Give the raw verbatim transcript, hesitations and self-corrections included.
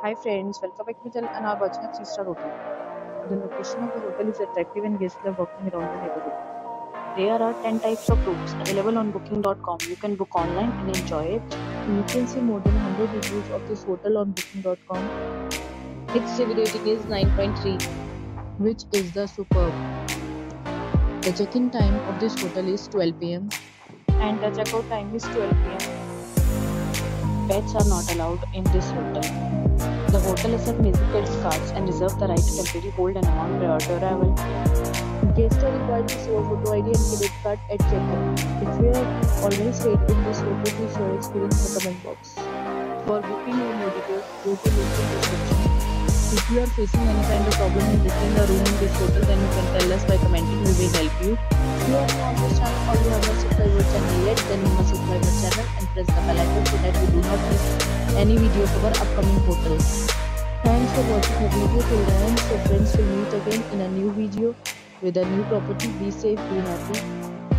Hi friends, welcome back to the channel and are watching a three star hotel. The location of the hotel is attractive and guests love walking around the neighborhood. There are ten types of rooms available on booking dot com. You can book online and enjoy it. You can see more than one hundred reviews of this hotel on booking dot com. Its review rating is nine point three, which is the superb. The check-in time of this hotel is twelve p m and the checkout time is twelve p m Pets are not allowed in this hotel. The hotel accepts major credit cards and reserves the right to temporarily hold an amount prior to arrival. Guests are required to show a photo I D and credit card at check-in. If you have already stayed in this hotel, please share your experience in the comment box. For booking or more details, go to link in description. If you are facing any kind of problem in booking a room in this hotel, then you can tell us by commenting. We will help you. If you are new on this channel or you have not subscribed our channel yet, then you must subscribe our channel and press the bell icon so that you do not miss any video of our upcoming hotels. Thanks for watching the video till the end. So friends, will meet again in a new video with a new property. Be safe, be happy.